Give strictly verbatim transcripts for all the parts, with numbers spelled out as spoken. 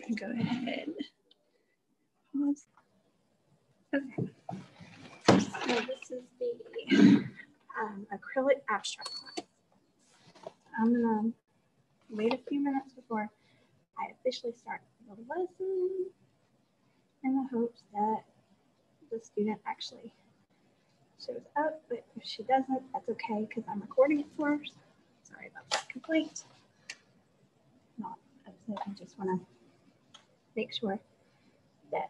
I'm gonna go ahead. Pause. Okay. So this is the um, acrylic abstract class. I'm gonna wait a few minutes before I officially start the lesson in the hopes that the student actually shows up, but if she doesn't, that's okay because I'm recording it for her. Sorry about that complaint. Not upset, I just want to make sure that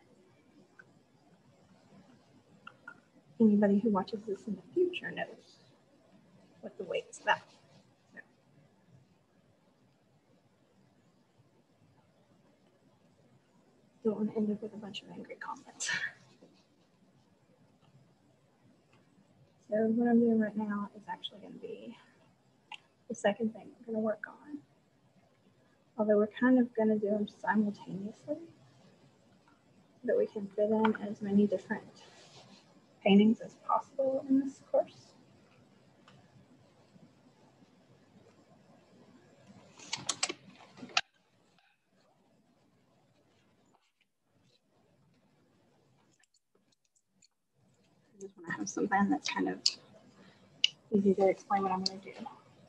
anybody who watches this in the future knows what the wait's about. So. Don't want to end up with a bunch of angry comments. So what I'm doing right now is actually going to be the second thing we're going to work on. Although we're kind of going to do them simultaneously so that we can fit in as many different paintings as possible in this course. I just want to have something that's kind of easy to explain what I'm going to do.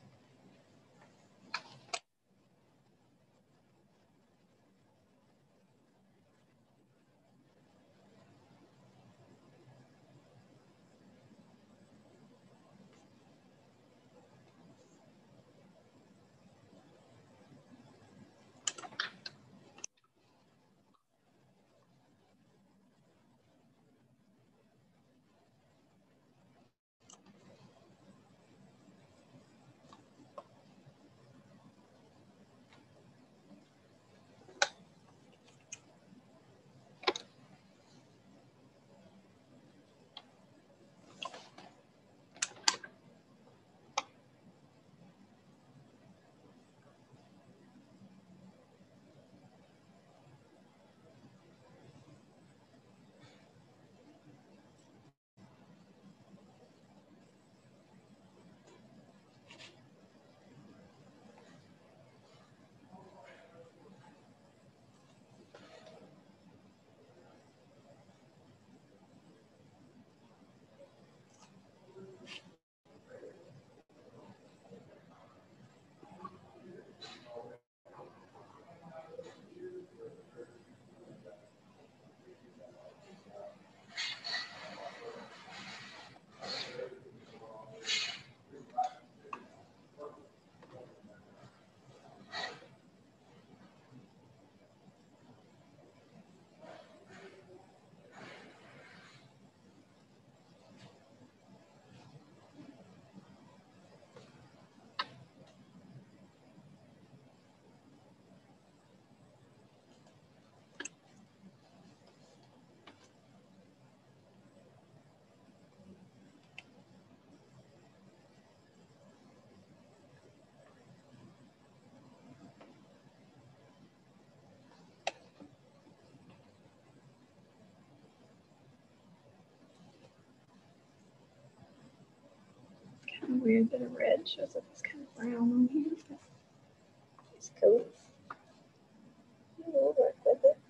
Kind of weird that a red shows up as kind of brown on here. It's cool. We'll work with it.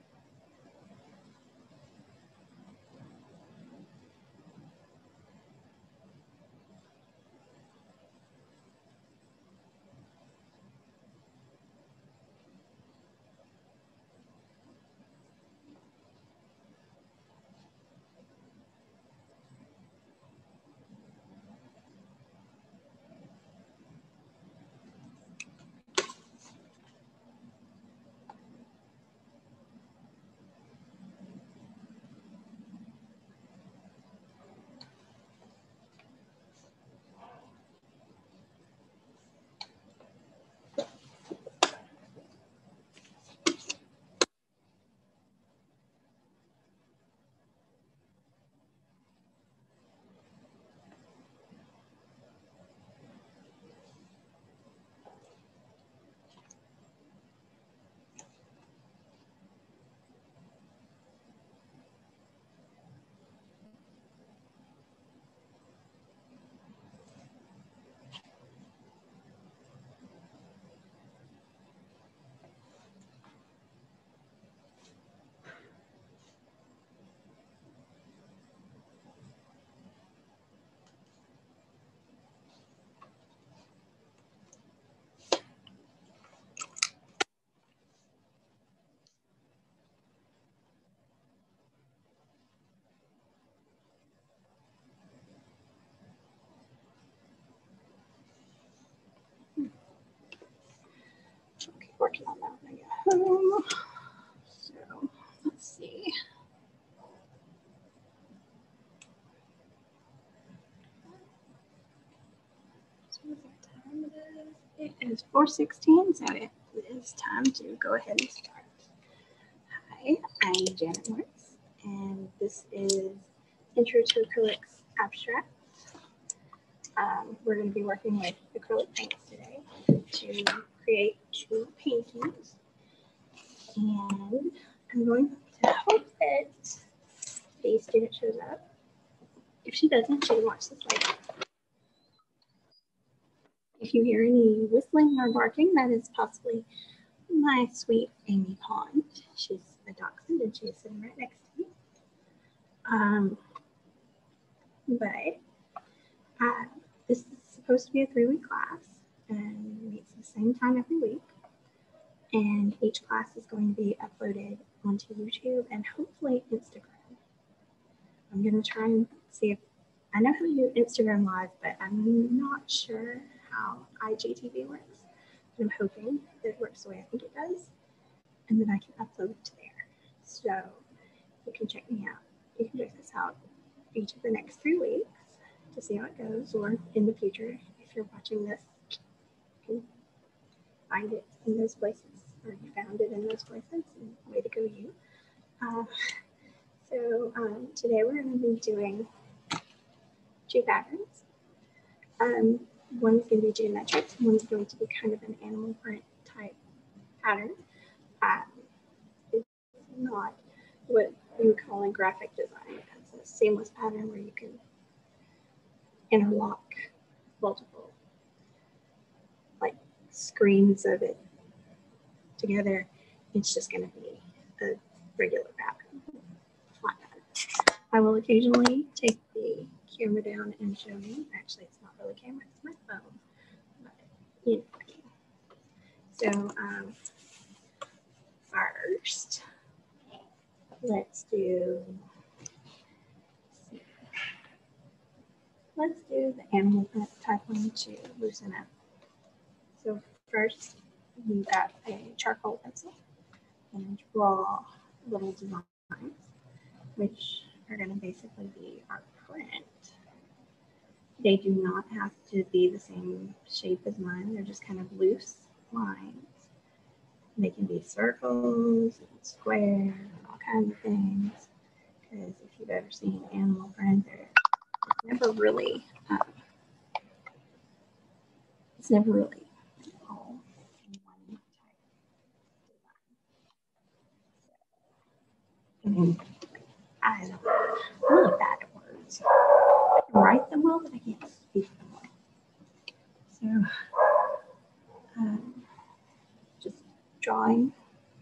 working on that when I get home. So let's see. So what time it is? It is four sixteen, so it is time to go ahead and start. Hi, I'm Janet Morris, and this is Intro to Acrylics Abstract. Um, we're going to be working with acrylic paints today to create two paintings. And I'm going to hope that the student shows up. If she doesn't, she can watch this later. If you hear any whistling or barking, that is possibly my sweet Amy Pond. She's a dachshund and she's sitting right next to me. Um, but uh, this is supposed to be a three-week class and meets the same time every week. And each class is going to be uploaded onto YouTube and hopefully Instagram. I'm going to try and see if, I know how to do Instagram Live, but I'm not sure how I G T V works. I'm hoping that it works the way I think it does, and then I can upload it to there. So you can check me out. You can check this out each of the next three weeks to see how it goes, or in the future, if you're watching this, you can find it in those places, or you found it in those places, and way to go you. Uh, so um, today we're going to be doing two patterns. Um, one is going to be geometric, and one is going to be kind of an animal print type pattern. Um, it's not what we would call in graphic design. It's a seamless pattern where you can interlock multiple like screens of it together. It's just going to be a regular pattern, flat pattern. I will occasionally take the camera down and show you. Actually, it's not really camera, it's my phone. But, you know. So um, first, let's do let's do the animal print type one to loosen up. So first, you got a charcoal pencil and draw little designs, which are going to basically be our print. They do not have to be the same shape as mine. They're just kind of loose lines. They can be circles and squares and all kinds of things. Because if you've ever seen animal print, it's never really, um, it's never really all in one type of design. And I'm really bad at words. I can write them well, but I can't speak them well. So, um, just drawing.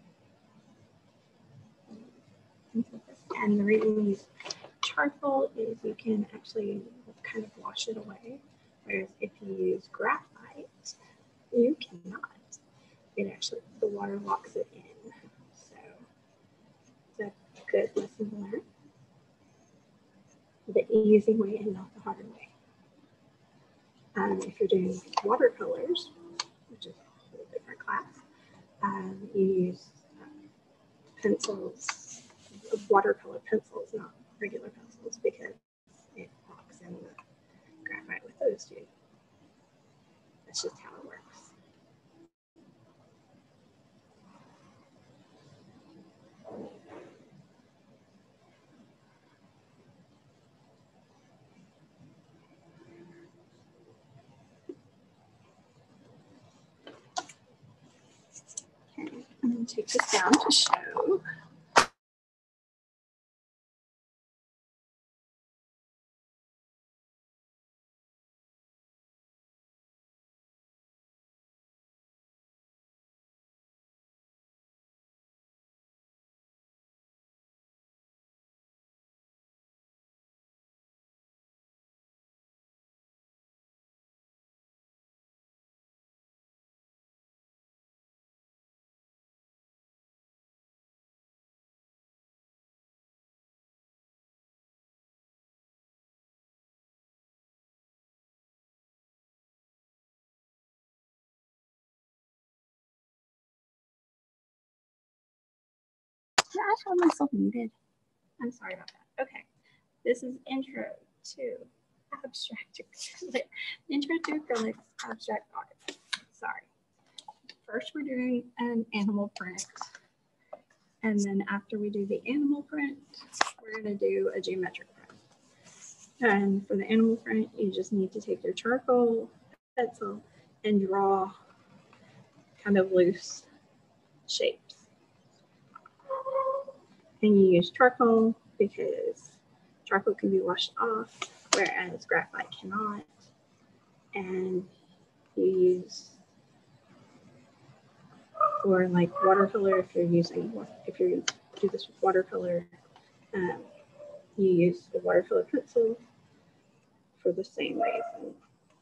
And the reason we use charcoal is you can actually kind of wash it away. Whereas if you use graphite, you cannot. It actually, the water locks it in. So it's a good lesson to learn. The easy way and not the hard way. Um, if you're doing watercolors, which is a whole different class, um, you use um, pencils, watercolor pencils, not regular pencils, because it locks in the graphite with those two. That's just how it works. Okay, I'm going to take this down to show. I have myself muted? I'm sorry about that. Okay. This is intro to abstract acrylic. Intro to acrylics, abstract art. Sorry. First, we're doing an animal print. And then after we do the animal print, we're going to do a geometric print. And for the animal print, you just need to take your charcoal pencil and draw kind of loose shapes. And you use charcoal because charcoal can be washed off, whereas graphite cannot. And you use, for like watercolor, if you're using, if you do this with watercolor, um, you use the watercolor pencil for the same reason.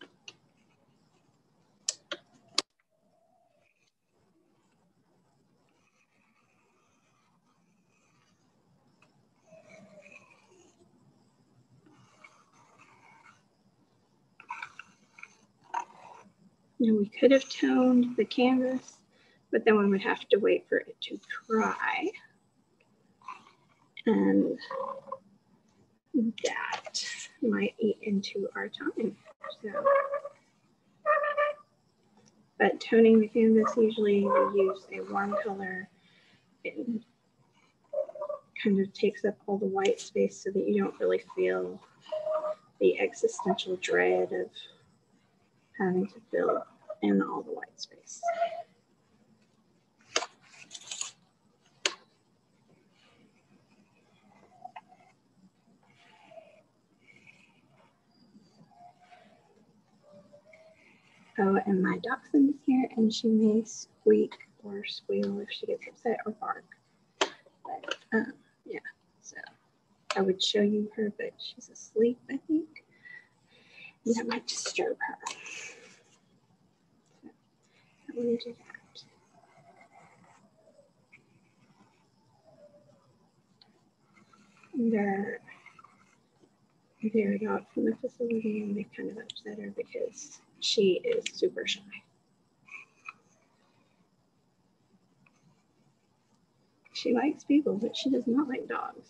Now we could have toned the canvas, but then we would have to wait for it to dry. And that might eat into our time. So, but toning the canvas, usually we use a warm color. It kind of takes up all the white space so that you don't really feel the existential dread of having to fill in all the white space. Oh, and my dachshund is here, and she may squeak or squeal if she gets upset or bark. But um, yeah, so I would show you her, but she's asleep, I think. And that might disturb her. So I wouldn't do that. They're very dog from the facility, and they kind of upset her because she is super shy. She likes people, but she does not like dogs.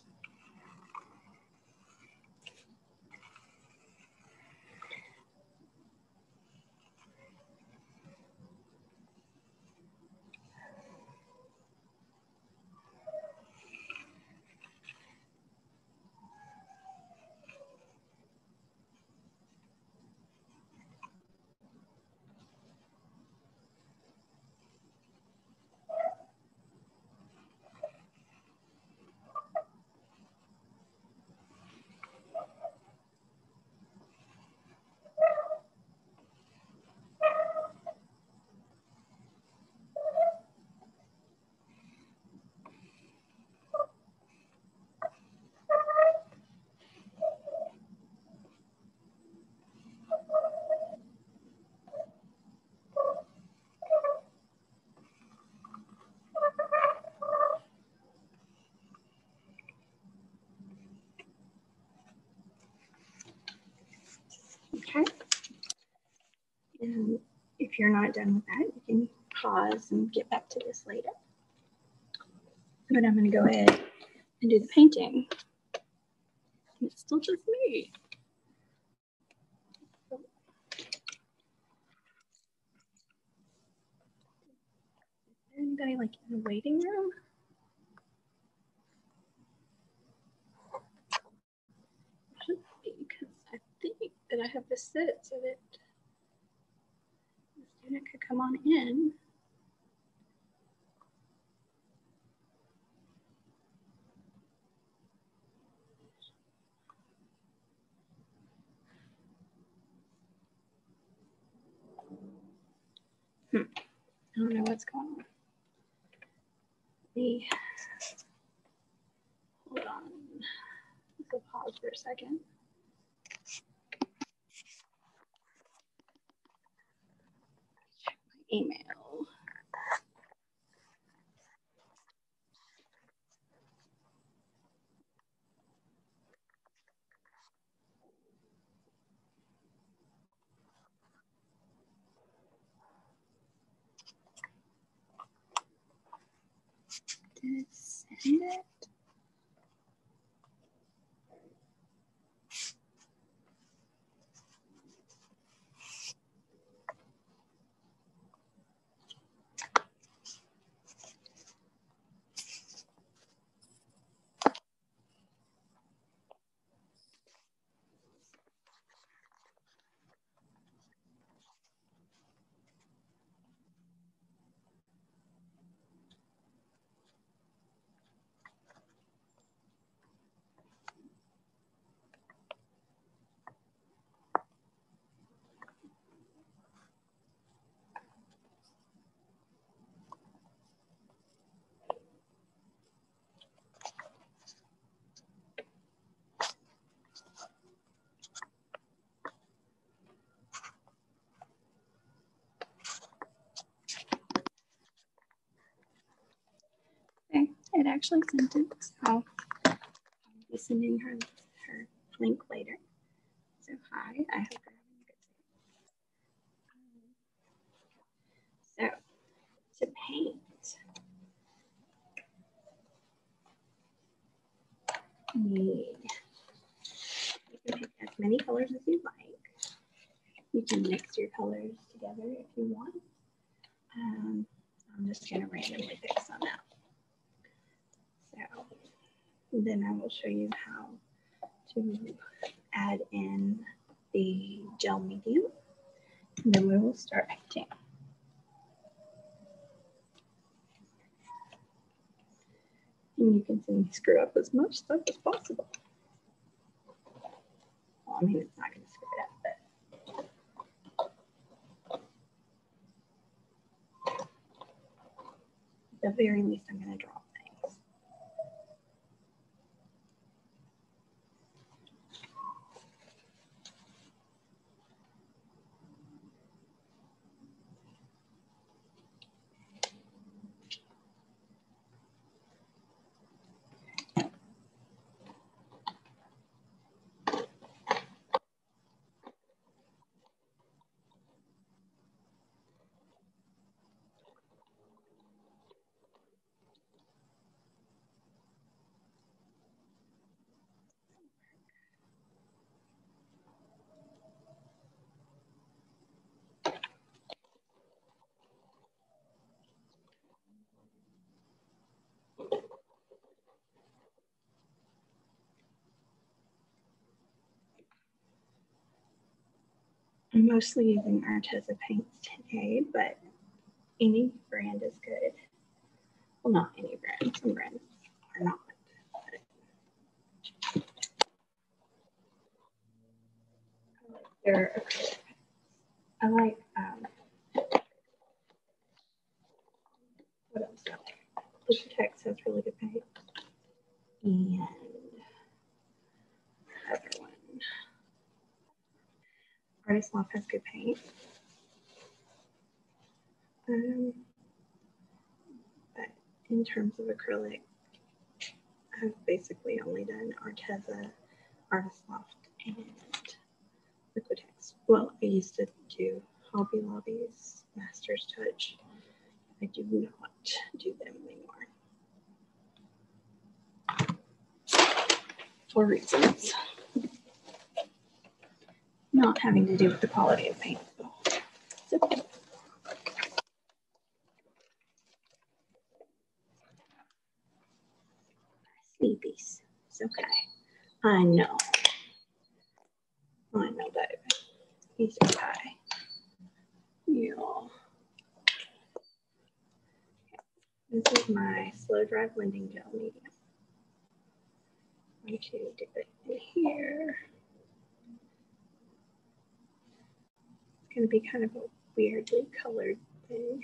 Okay. And if you're not done with that, you can pause and get back to this later. But I'm going to go ahead and do the painting. And it's still just me. Is there anybody like in the waiting room? Should be, because I think that I have the set so that the student could come on in. Hmm. I don't know what's going on. Me. Hold on. Let's pause for a second. Check my email. This end it. It actually sent it, so I'll be sending her her link later. So hi, I hope you're having a good day. Um, so to paint, you need you can pick as many colors as you like. You can mix your colors together if you want. Um, I'm just going to randomly pick some out. So then I will show you how to add in the gel medium. And then we will start painting. And you can see me screw up as much stuff as possible. Well, I mean, it's not going to screw it up, but at the very least, I'm going to draw things. I'm mostly using Arteza paints today, but any brand is good. Well, not any brand. Some brands are not. But I like their acrylic. I like, um, what else do I like? Liquitex has really good paint. And other one. Artist Loft has good paint. Um, but in terms of acrylic, I've basically only done Arteza, Artist Loft, and Liquitex. Well, I used to do Hobby Lobby's Master's Touch. I do not do them anymore. For reasons not having to do with the quality of paint. So, sleepies. It's okay. I know. I know, baby. He's okay. Yeah. This is my slow dry blending gel medium. I'm going to dip it in here. It's going to be kind of a weirdly colored thing.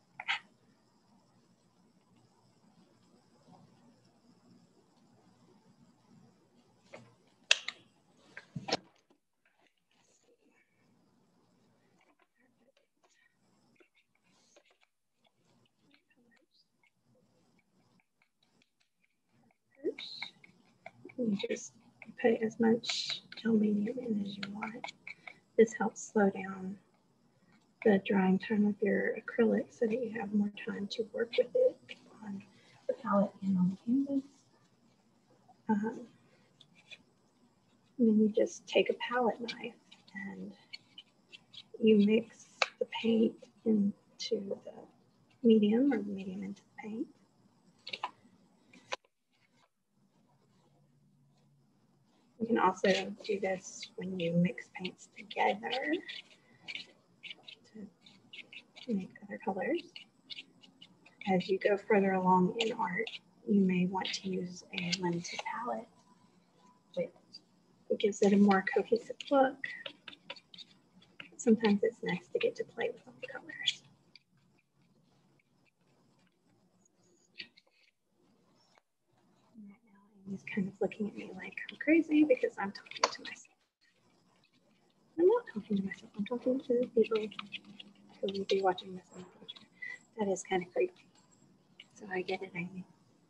You just put as much gel medium in as you want. This helps slow down the drying time of your acrylic so that you have more time to work with it on the palette in on the canvas. Um, and then you just take a palette knife and you mix the paint into the medium or the medium into the paint. You can also do this when you mix paints together to make other colors. As you go further along in art, you may want to use a limited palette, which gives it a more cohesive look. Sometimes it's nice to get to play with all the colors. Right now, Amy's kind of looking at me like I'm crazy because I'm talking to myself. I'm not talking to myself. I'm talking to people who will be watching this in the future. That is kind of creepy. So I get it, Amy.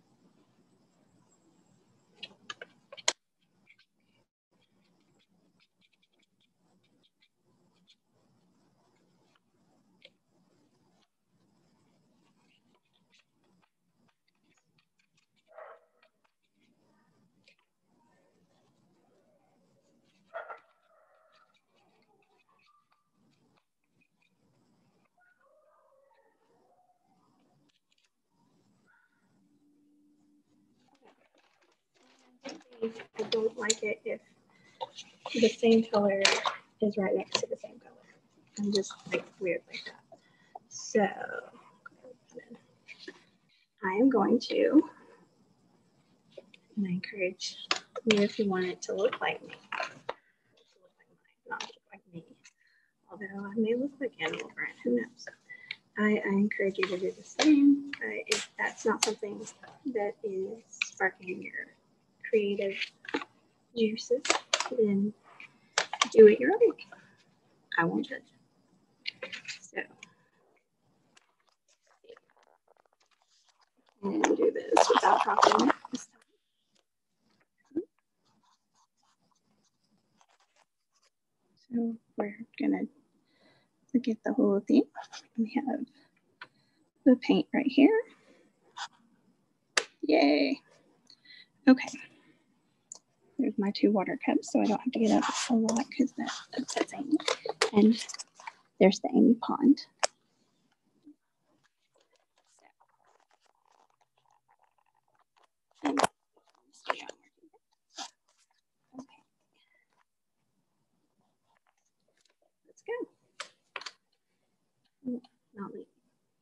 I don't like it if the same color is right next to the same color. I'm just like weird like that. So I am going to, and I encourage you if you want it to look like me, to look like mine, not look like me. Although I may look like Animal Brand, who knows? I, I encourage you to do the same. Uh, if that's not something that is sparking your creative juices, then do it your own way. I won't judge. So, and do this without dropping it this time. So we're gonna look at the whole thing. We have the paint right here. Yay. Okay. There's my two water cups, so I don't have to get up a lot because that upsets Amy. And there's the Amy pond. So, okay. Let's go. Not leave.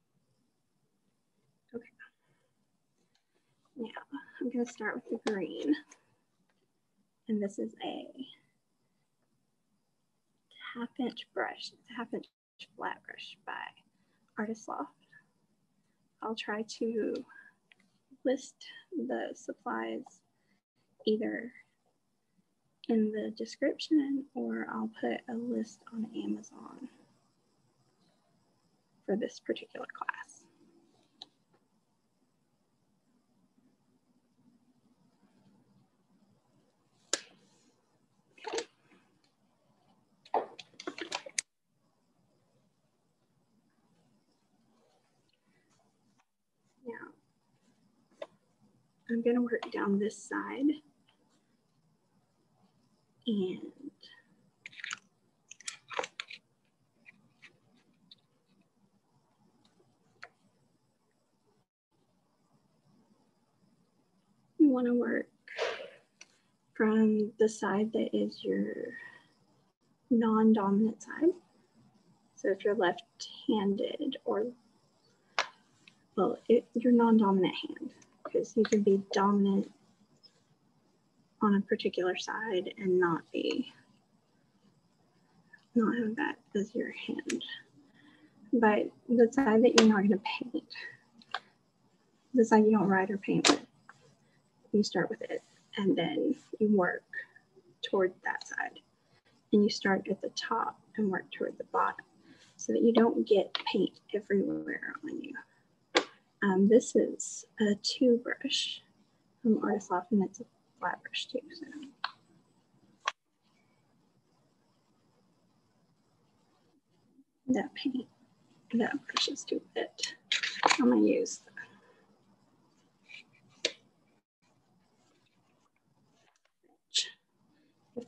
Okay. Now I'm going to start with the green. And this is a half inch brush. It's a half inch flat brush by Artist Loft. I'll try to list the supplies either in the description or I'll put a list on Amazon for this particular class. Now, I'm going to work down this side and you want to work from the side that is your non-dominant side. So if you're left-handed or, well, it, your non-dominant hand, because you can be dominant on a particular side and not be, not have that as your hand. But the side that you're not going to paint, the side you don't write or paint with, you start with it and then you work toward that side. And you start at the top and work toward the bottom so that you don't get paint everywhere on you. Um, this is a two brush from Artist Loft, and it's a flat brush too. So. That paint, that brush is too wet. I'm gonna use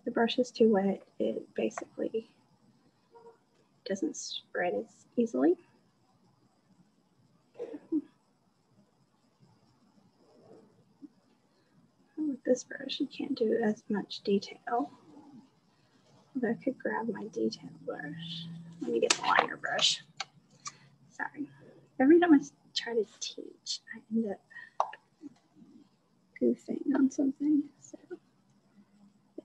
the brush is too wet, it basically doesn't spread as easily. With this brush, you can't do as much detail. Although I could grab my detail brush. Let me get the liner brush. Sorry. Every time I try to teach, I end up goofing on something. So, yeah.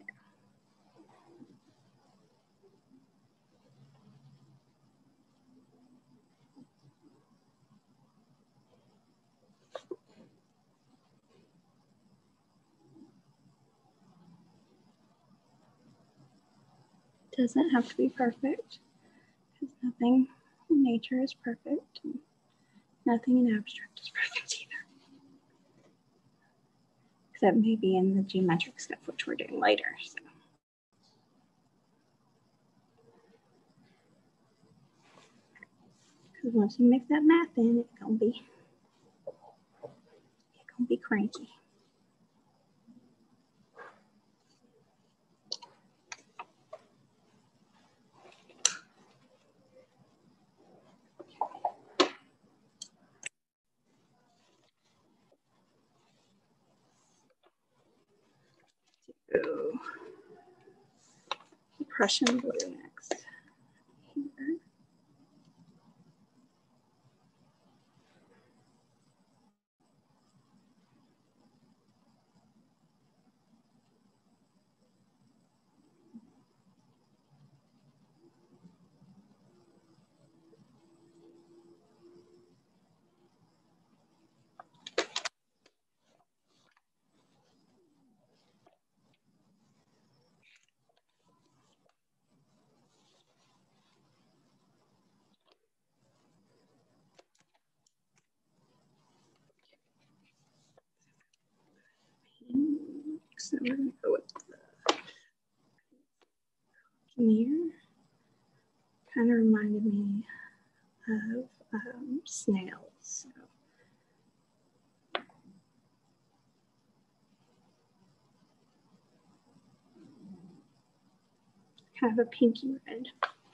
Doesn't have to be perfect, because nothing in nature is perfect, and nothing in abstract is perfect either. Except maybe in the geometric stuff, which we're doing later. So. Because once you mix that math in, it's gonna be, it's gonna be cranky. Do Prussian blue next. Here. So we're going to go with the veneer. Kind of reminded me of um, snails. So. Kind of a pinky red.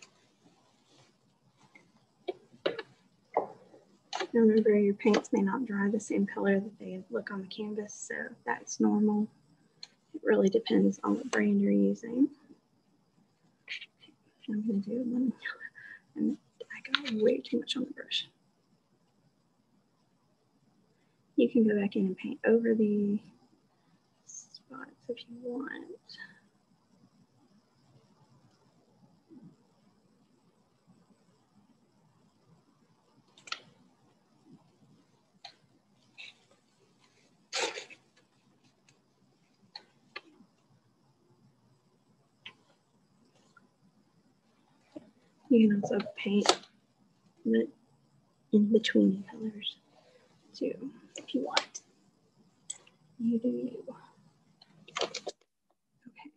Now remember, your paints may not dry the same color that they look on the canvas, so that's normal. It really depends on what brand you're using. I'm going to do one, and I got way too much on the brush. You can go back in and paint over the spots if you want. You can also paint the in between the colors too, if you want. You do you. Okay.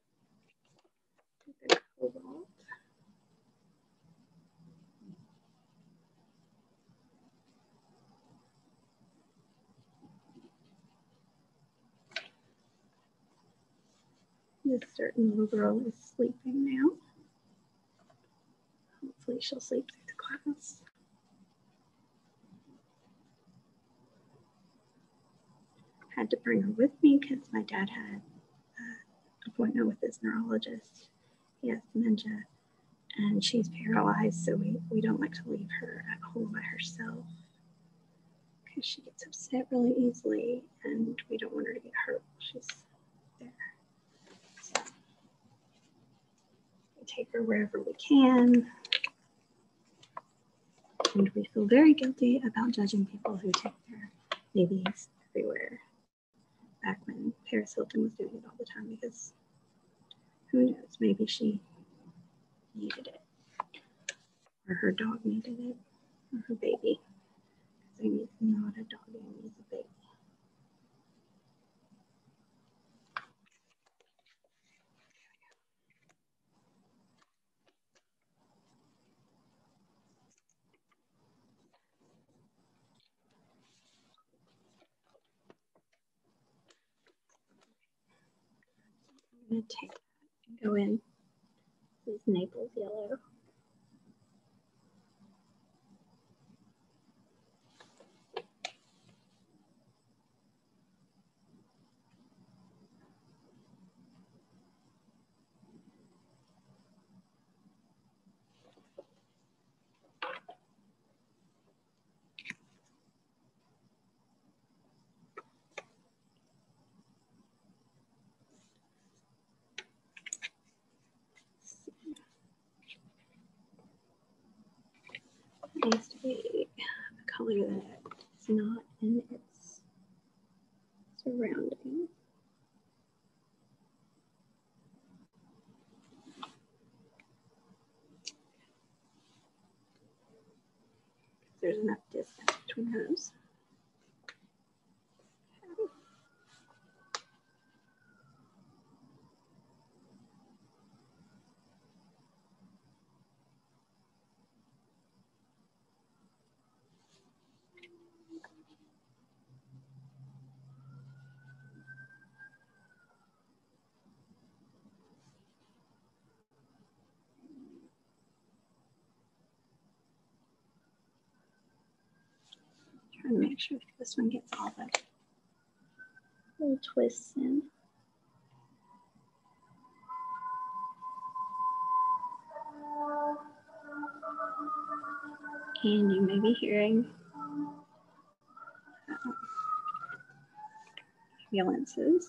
The cobalt. This certain little girl is sleeping now. Hopefully she'll sleep through the class. Had to bring her with me because my dad had an appointment with his neurologist. He has dementia and she's paralyzed, so we, we don't like to leave her at home by herself because she gets upset really easily and we don't want her to get hurt while she's there. So we take her wherever we can. And we feel very guilty about judging people who take their babies everywhere. Back when Paris Hilton was doing it all the time, because who knows, maybe she needed it, or her dog needed it, or her baby. Because I need not a dog, I need a baby. I'm going to take that Go in. This is Naples yellow. Needs to be a color that is not in its surrounding. There's enough distance between those. Trying to make sure this one gets all the little twists in. And you may be hearing uh, ambulances.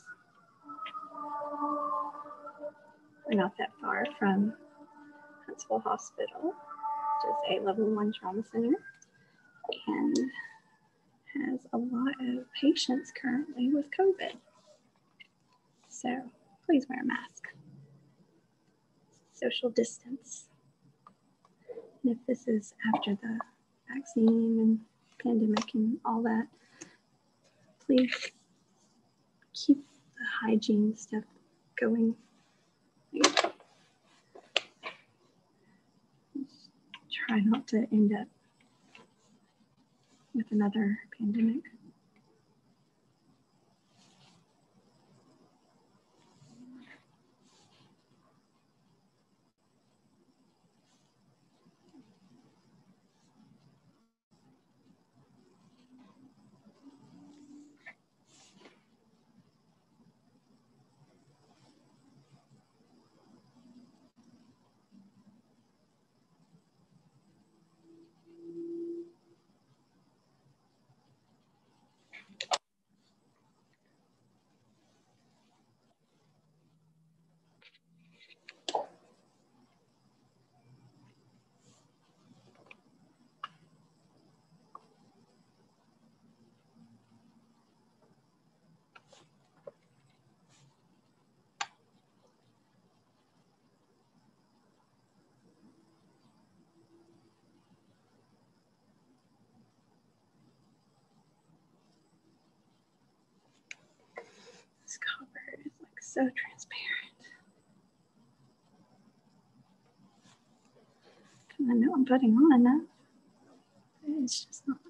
We're not that far from Huntsville Hospital, which is a level one trauma center, and has a lot of patients currently with COVID. So please wear a mask. Social distance. And if this is after the vaccine and pandemic and all that, please keep the hygiene stuff going. Try not to end up with another pandemic. This copper is like so transparent. I know I'm putting on enough. It's just not.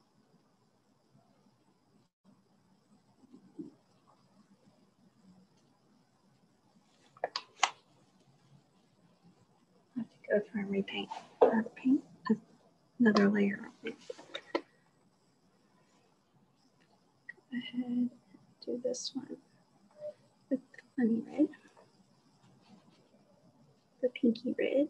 I have to go through and repaint. Uh, paint another layer on it. Go ahead and do this one with the honey red, the pinky red.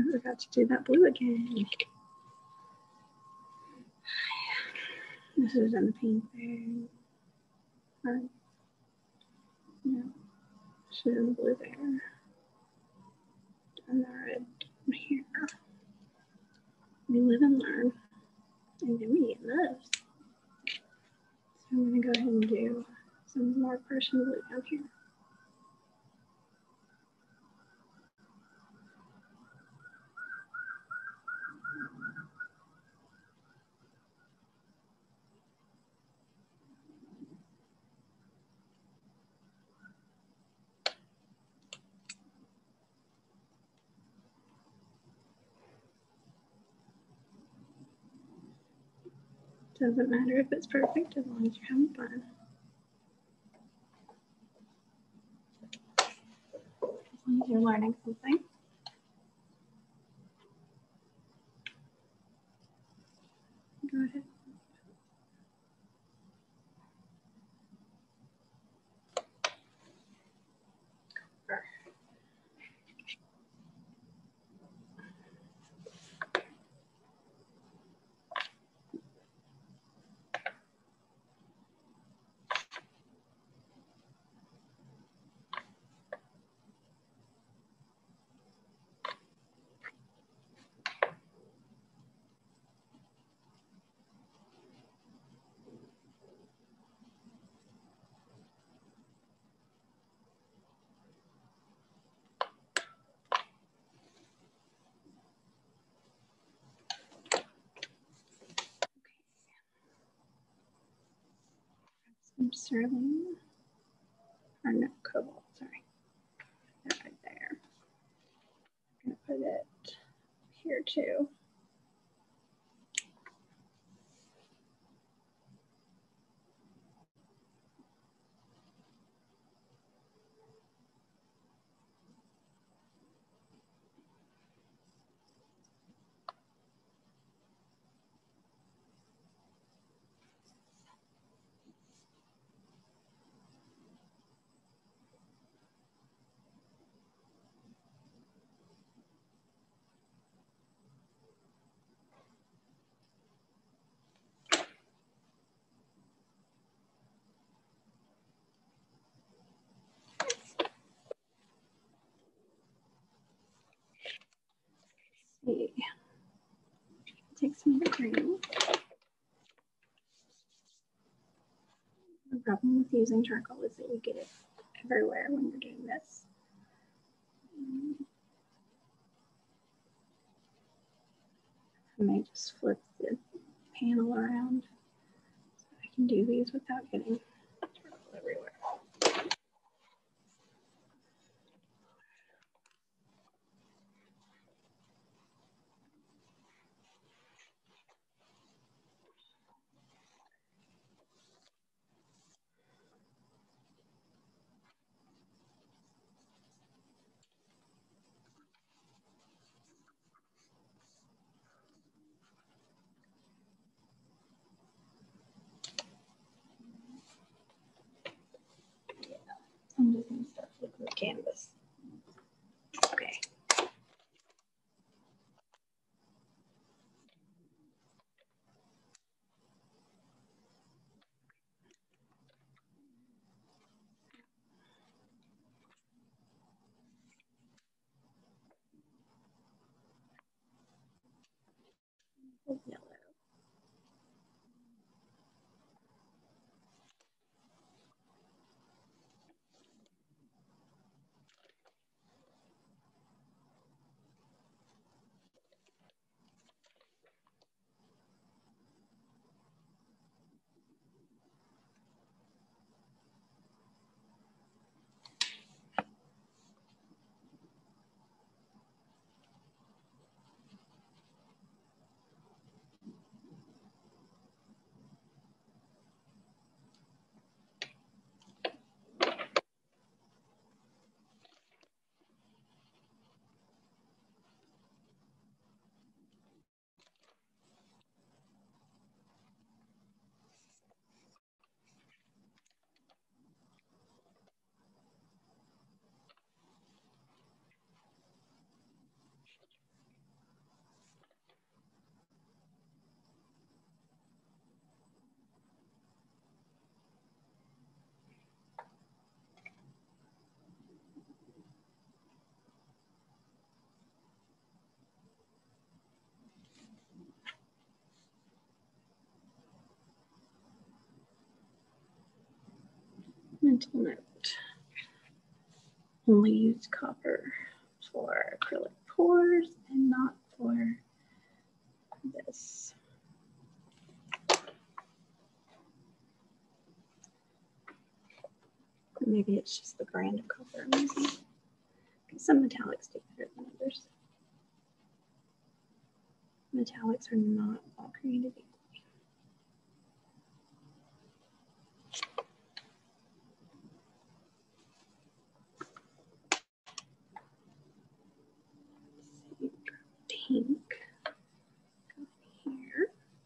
I forgot to do that blue again. This is in the pink there. Or, no, this is in the blue there. And the red here. We live and learn. And then we get this. So I'm going to go ahead and do some more Prussian blue down here. Doesn't matter if it's perfect as long as you're having fun. As long as you're learning something. Go ahead. Some sterling, or no, cobalt, sorry. That right there. I'm gonna put it here too. See. Take some of the green. The problem with using charcoal is that you get it everywhere when you're doing this. I may just flip the panel around so I can do these without getting charcoal everywhere. I'm just going to start flipping the canvas. Okay. Yellow. Mental note. Only use copper for acrylic pours and not for this. Maybe it's just the brand of copper I'm using. Some metallics do better than others. Metallics are not all created equally. Pink here.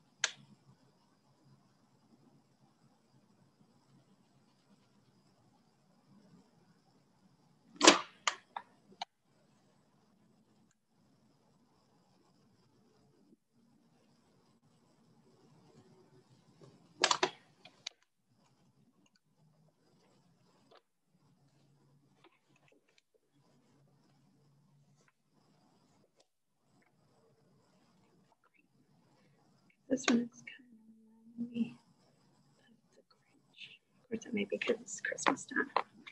This one is kind of maybe the Grinch. Of course, that may be because it's Christmas time.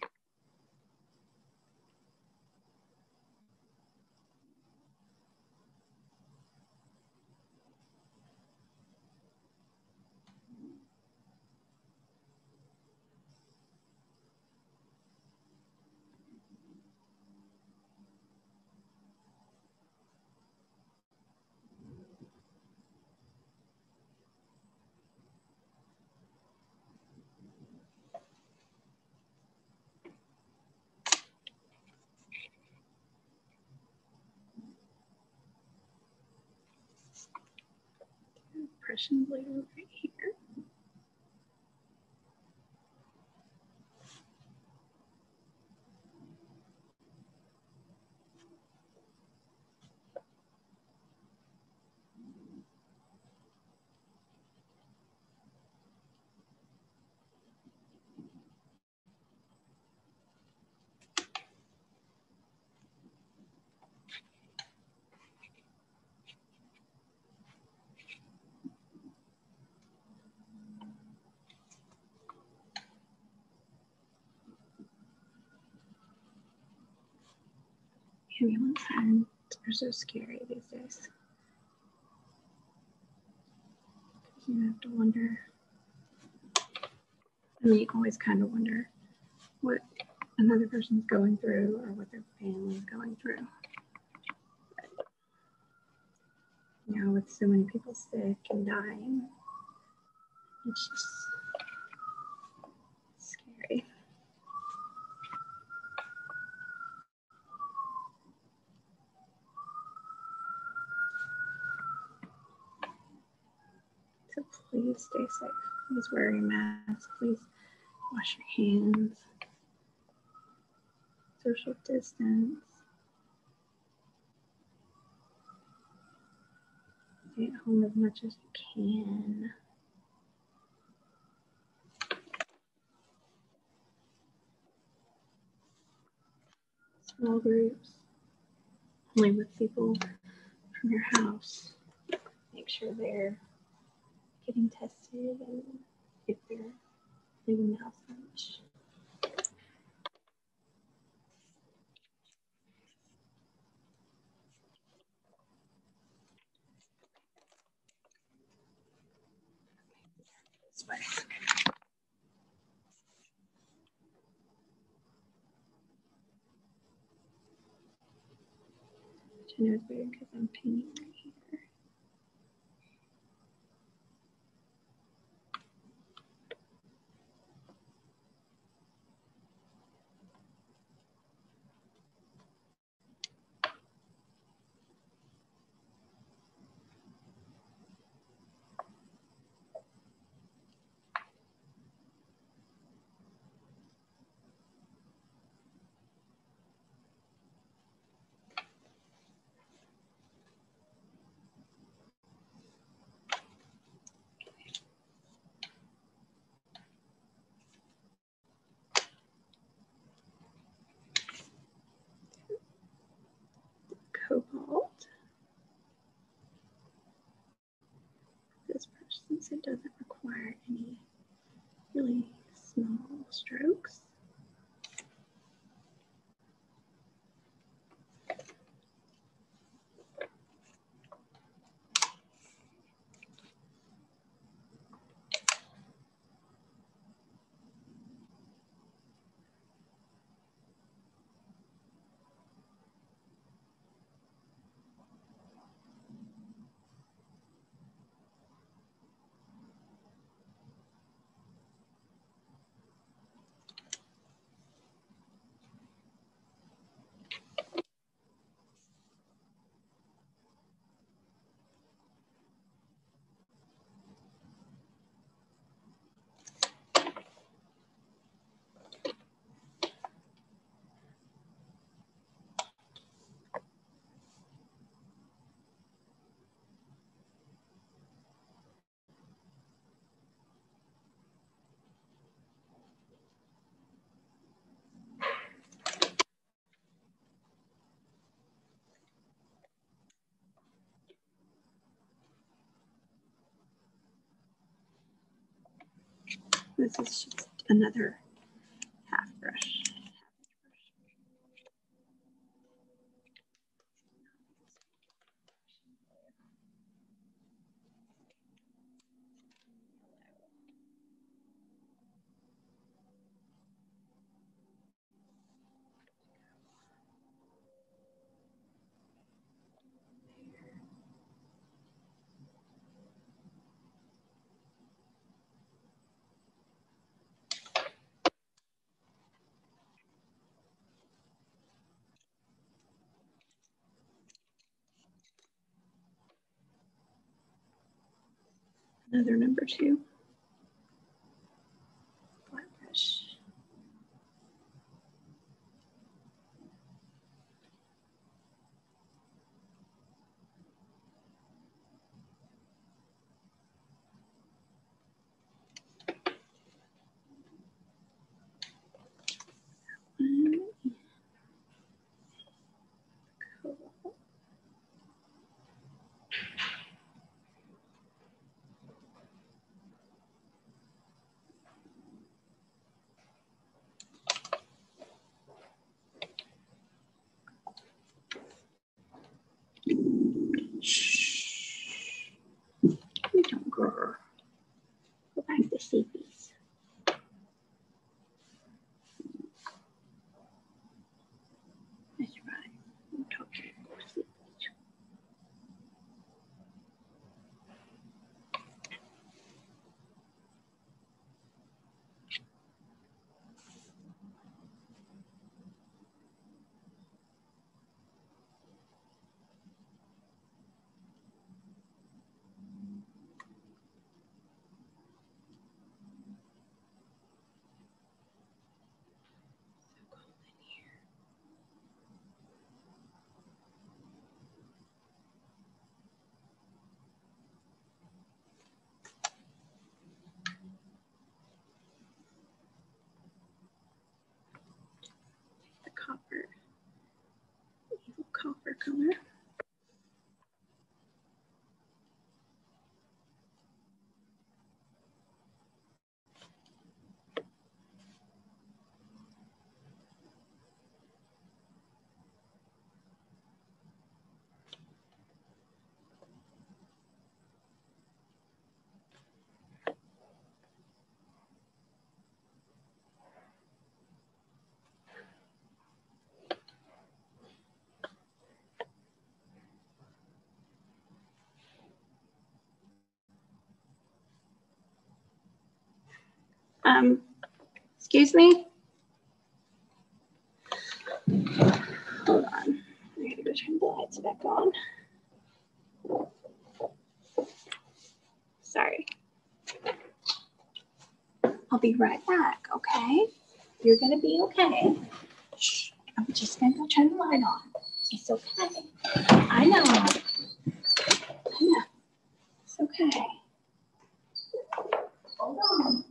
Impression layer right here. Ambulance sirens are so scary these days. You have to wonder. I mean, you always kind of wonder what another person's going through or what their family's going through. But, you know, with so many people sick and dying, it's just scary. So please stay safe. Please wear your mask. Please wash your hands. Social distance. Stay at home as much as you can. Small groups. Only with people from your house. Make sure they're getting tested and if they're leaving the house much. This way. Which I know is weird because I'm painting right here. Cobalt. This brush, since it doesn't require any really small strokes, This is just another half brush. Another number two. Flat brush. Shh. You don't go. Go back to sleepies. That's right. I'm talking about sleepies. Copper, evil copper color. Um, excuse me? Hold on. I gotta go turn the lights back on. Sorry. I'll be right back, okay? You're gonna be okay. Shh. I'm just gonna go turn the light on. It's okay. I know. I know. It's okay. Hold on.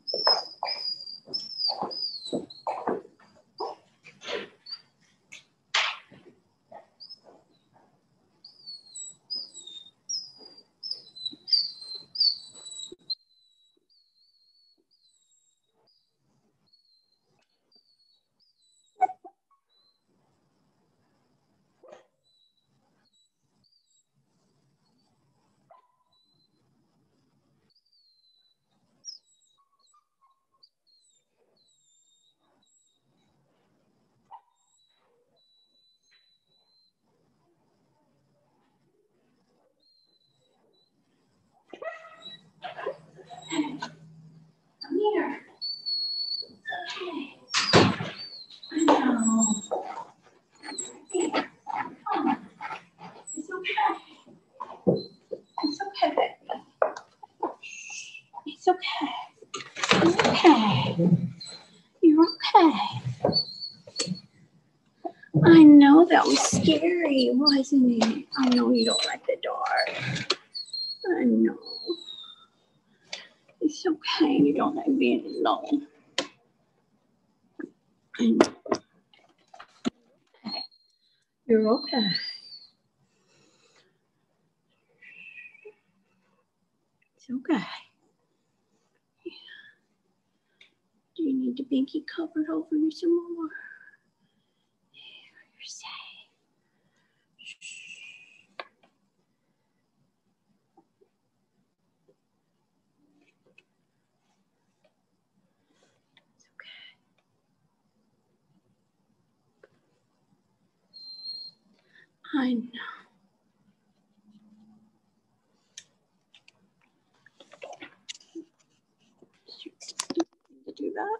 Come here. Okay. I know. Here. Come. It's okay. It's okay. It's okay. It's okay. You're okay. I know that was scary, wasn't it? I know you don't like the dark. I know. It's okay. You don't like being alone. I know. Okay. You're okay. It's okay. blankie covered over you some more. There, you're safe. Shh. It's okay. I know. To do that.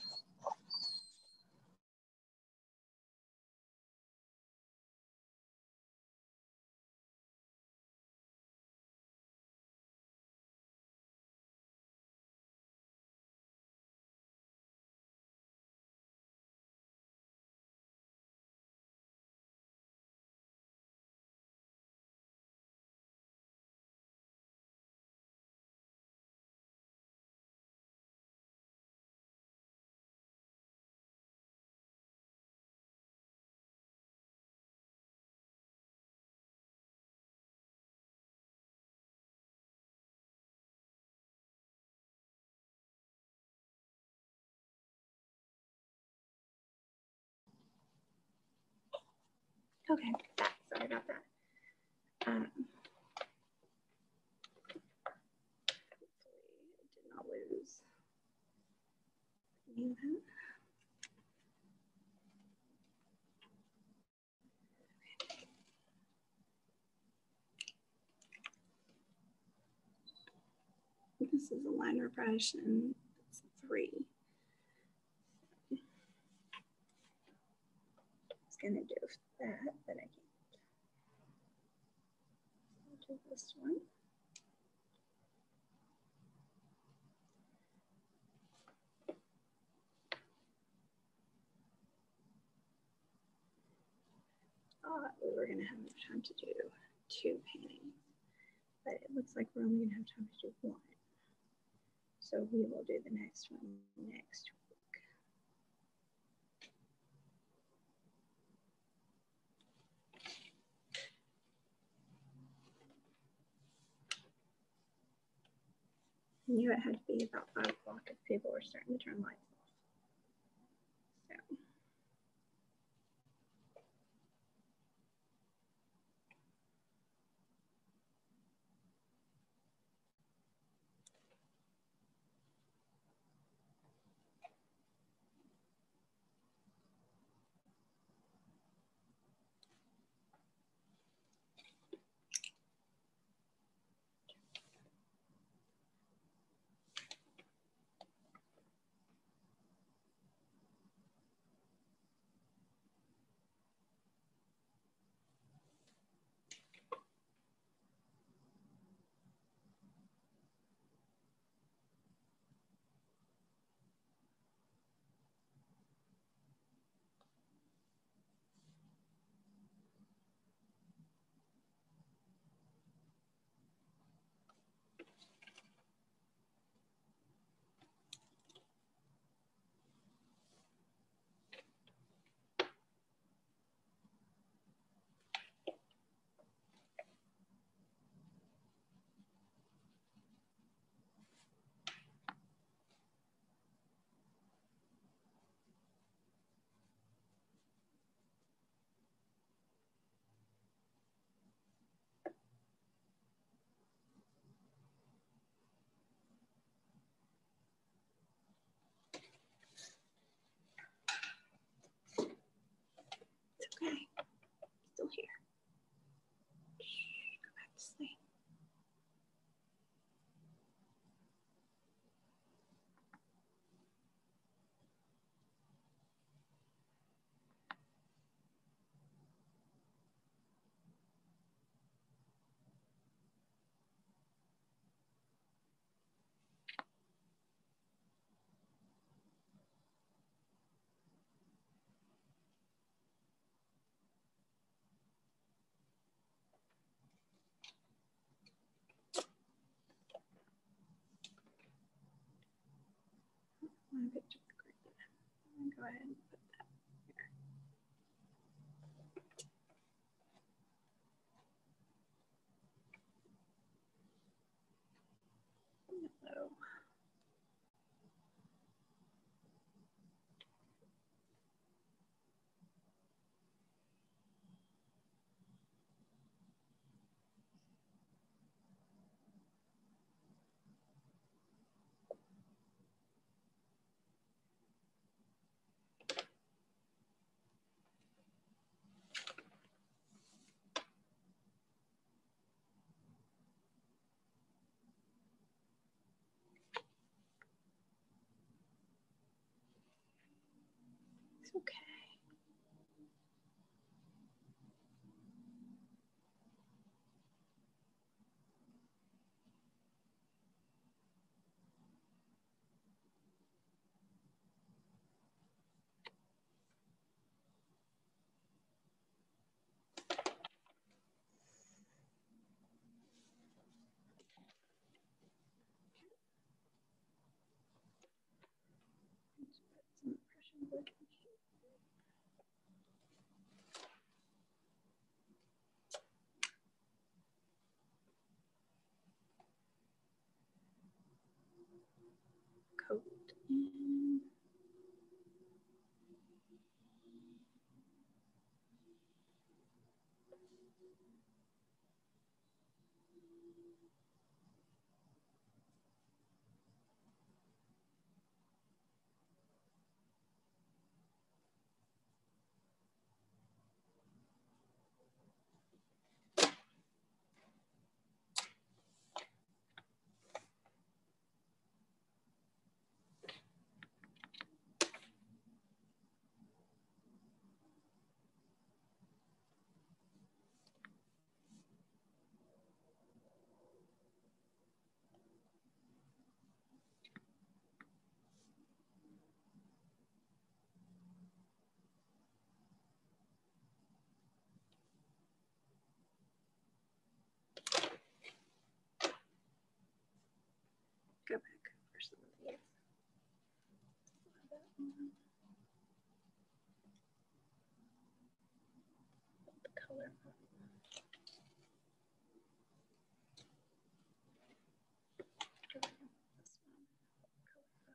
Okay, sorry about that. Um, hopefully I did not lose any of that. This is a liner brush and it's three. I was gonna do that, but I can't. I'll do this one. Thought we were gonna have enough time to do two paintings, but it looks like we're only gonna have time to do one. So we will do the next one next week. I knew it had to be about five o'clock if people were starting to turn lights off. So. Okay, still here. Shh, go back to sleep. I picked up the green. I'm gonna go ahead and put that here. Yellow. okay. Some impression glue. Coat in. Go back for some of these. That one. The color up. This one. Color up.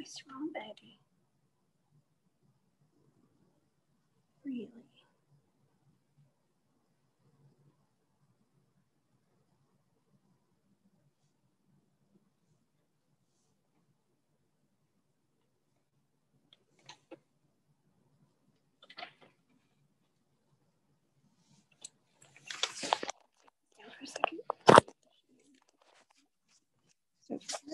What's wrong, baby? Really? Down for a second. So far.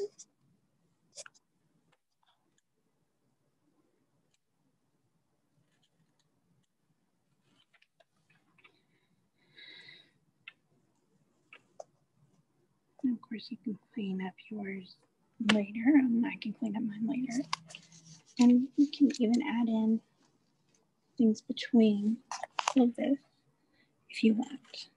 And of course, you can clean up yours later. Um, I can clean up mine later. And you can even add in things between all this if you want.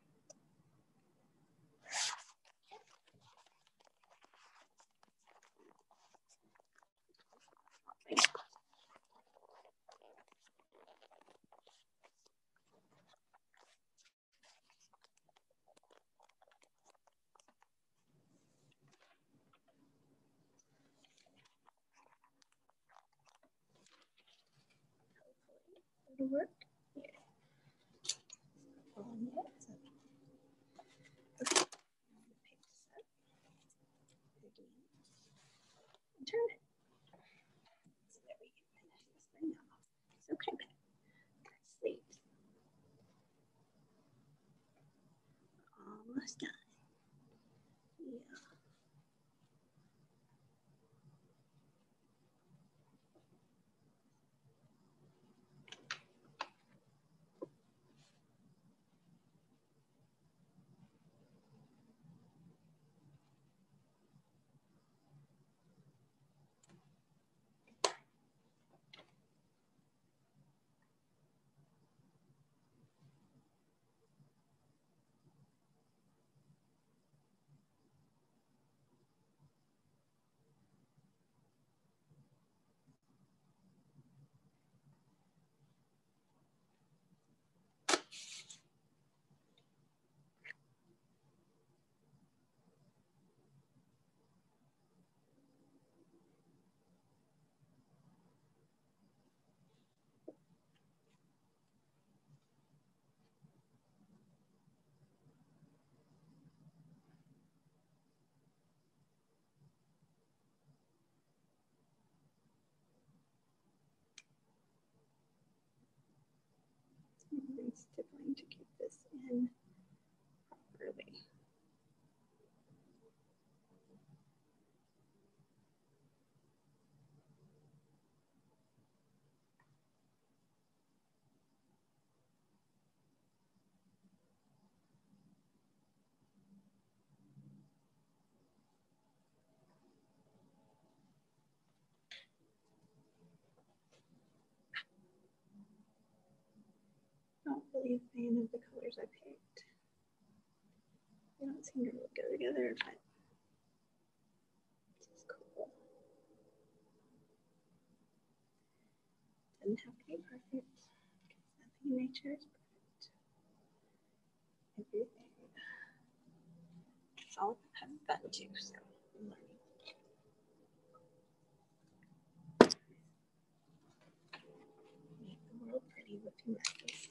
It'll work. Yeah. On yet, so. Okay. Pick this up. Again. And turn it. So that we can finish this thing off. So okay, babe. That's sweet. Almost done. Yeah. And stippling to keep this in properly. Not really a fan of the colors I picked. They don't seem to really go together, but this is cool. Doesn't have to be perfect because nothing in nature is perfect. Everything. It's all have fun too, so I'm learning. Make the world pretty with your messes.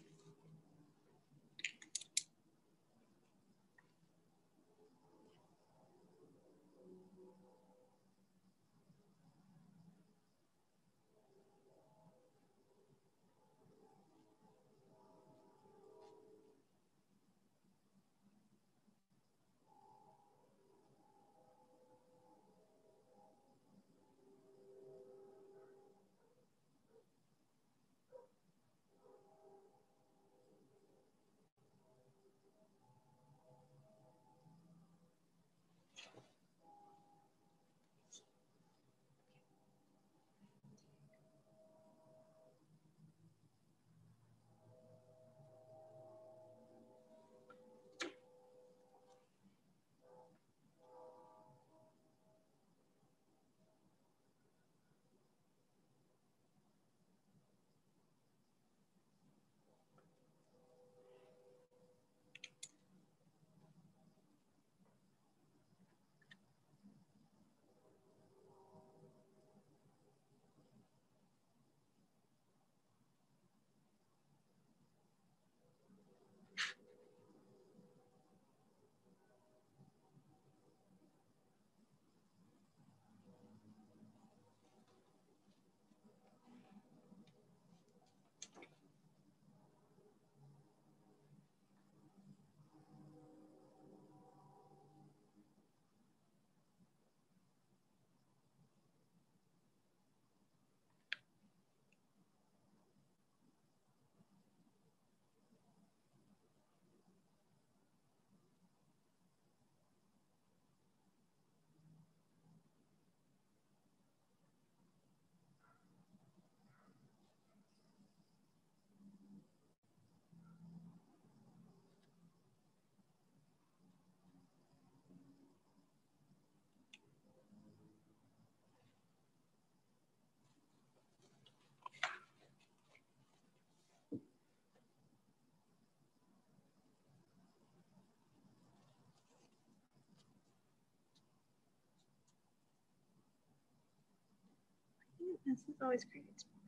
This is always great to explore.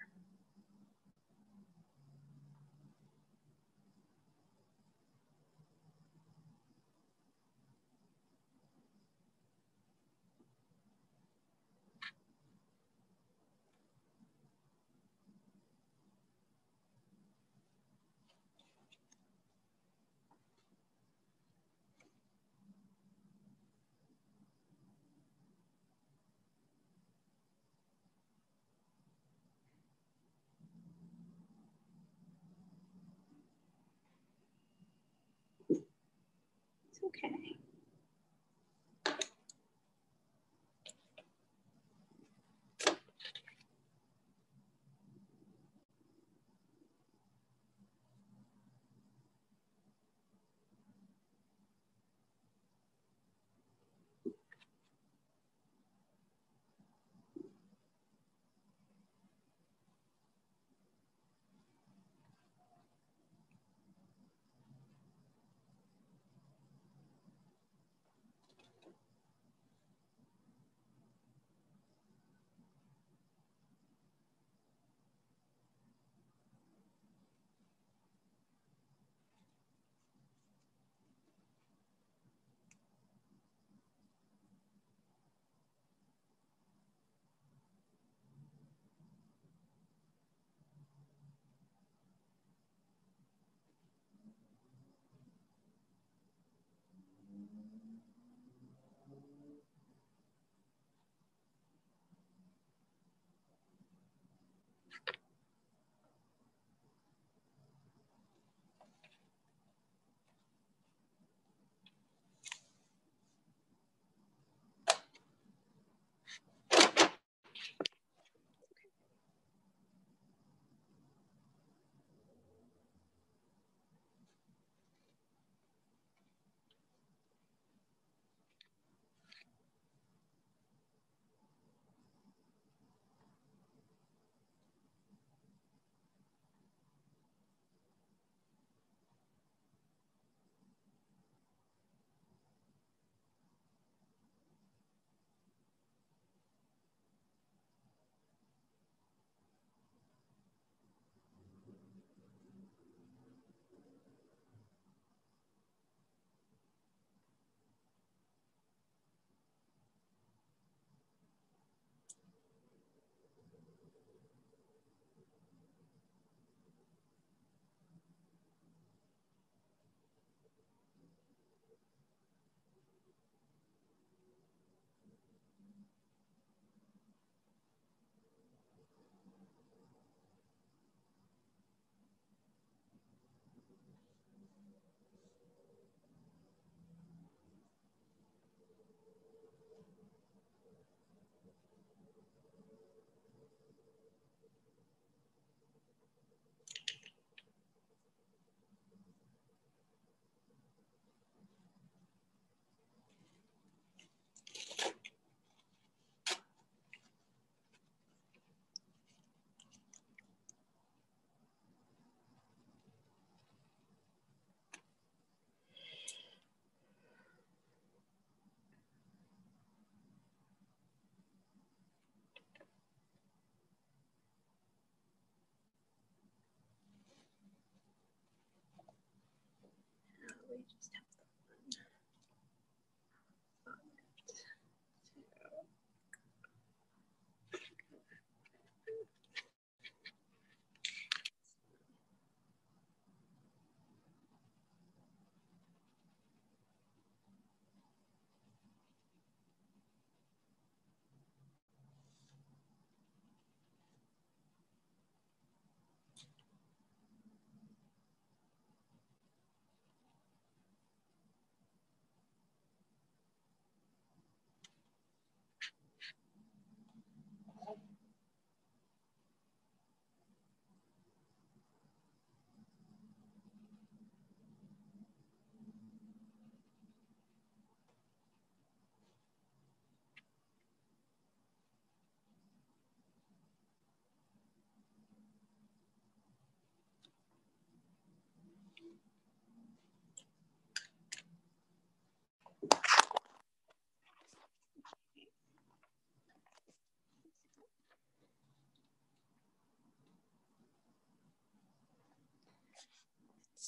It's okay.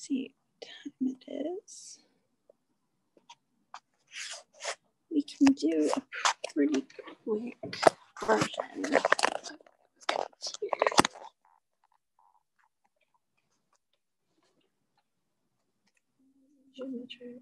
see what time it is. We can do a pretty quick version. Geometric.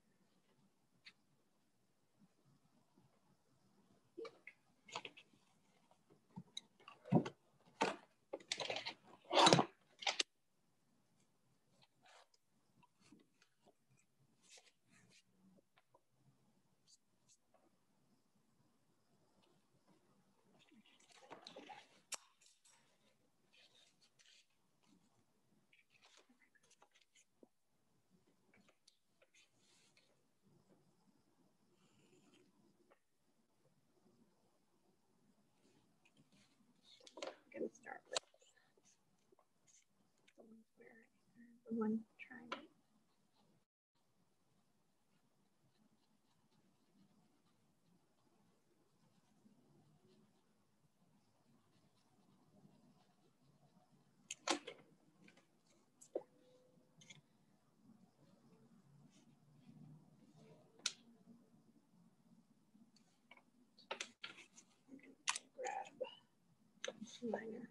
I'm going to start with the one where the one trying. Minor.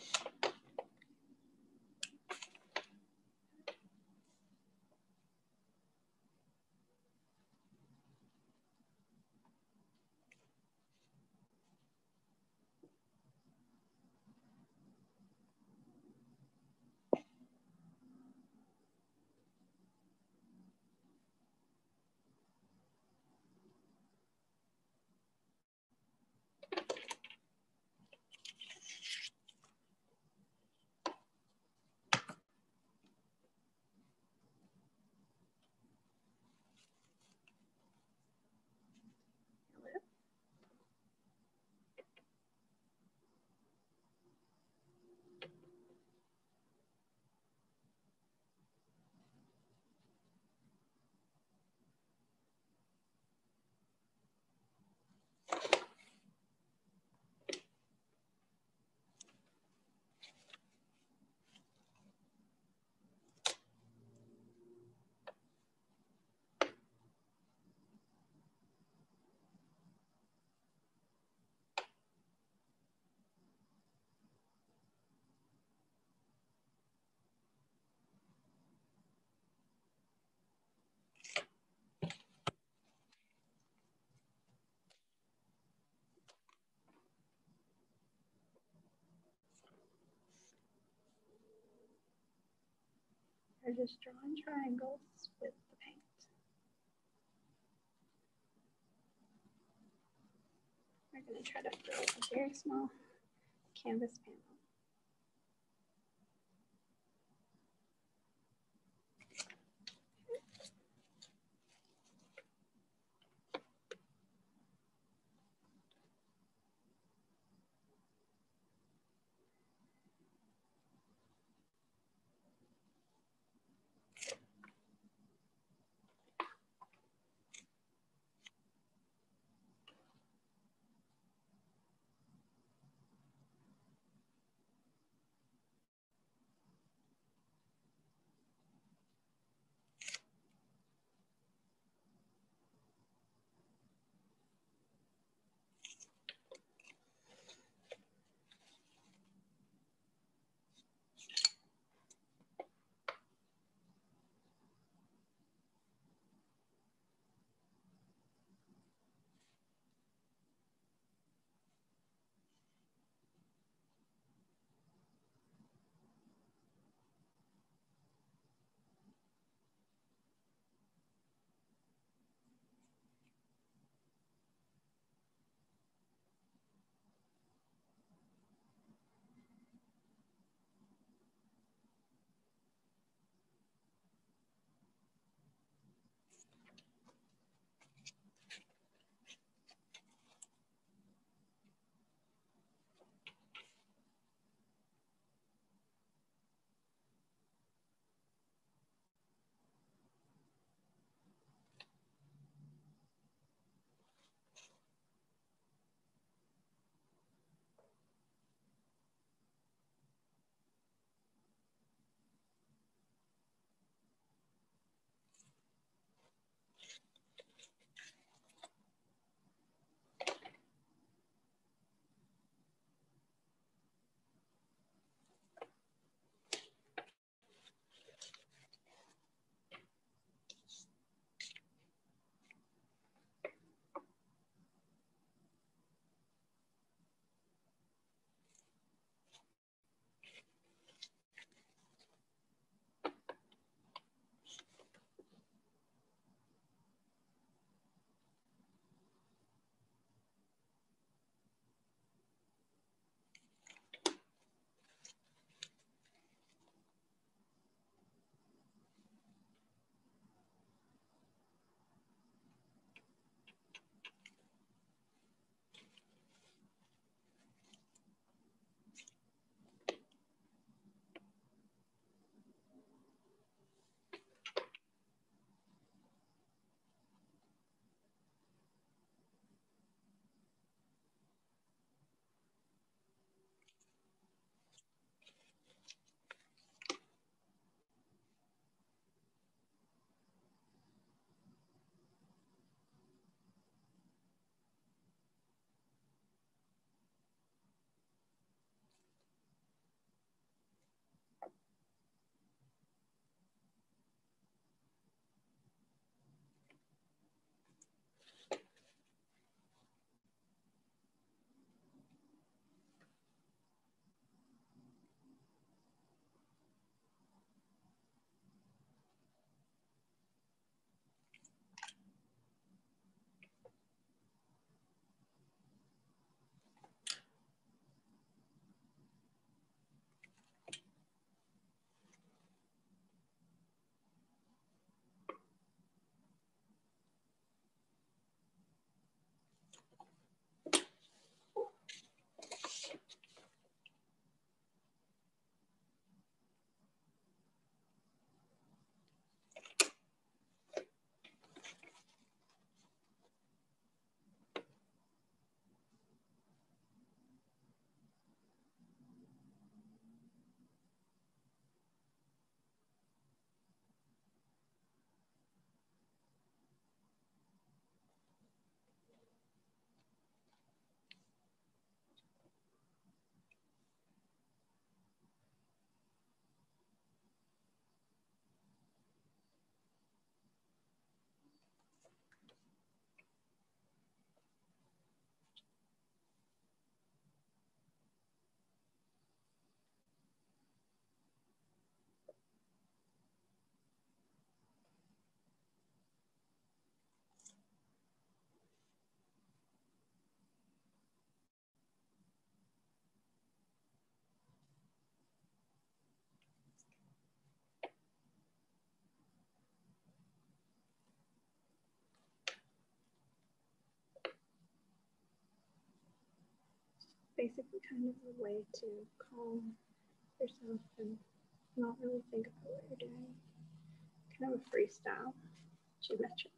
Or just drawing triangles with the paint. We're going to try to fill a very small canvas panel. basically kind of a way to calm yourself and not really think about what you're doing. Kind of a freestyle, geometric.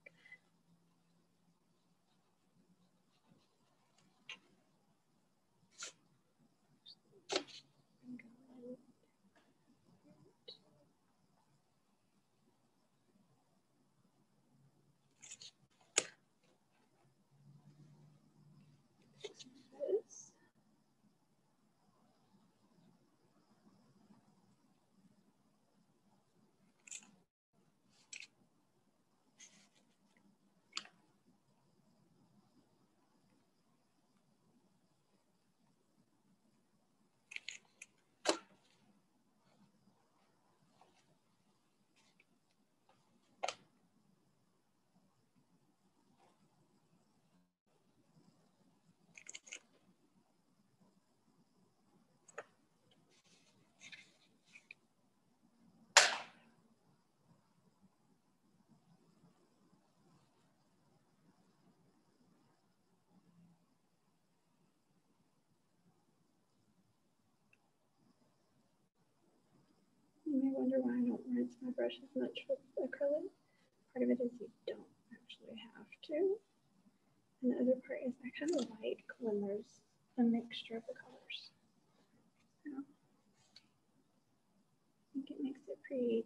You may wonder why I don't rinse my brush as much with acrylic. Part of it is you don't actually have to. And the other part is I kind of like when there's a mixture of the colors. So I think it makes it pretty.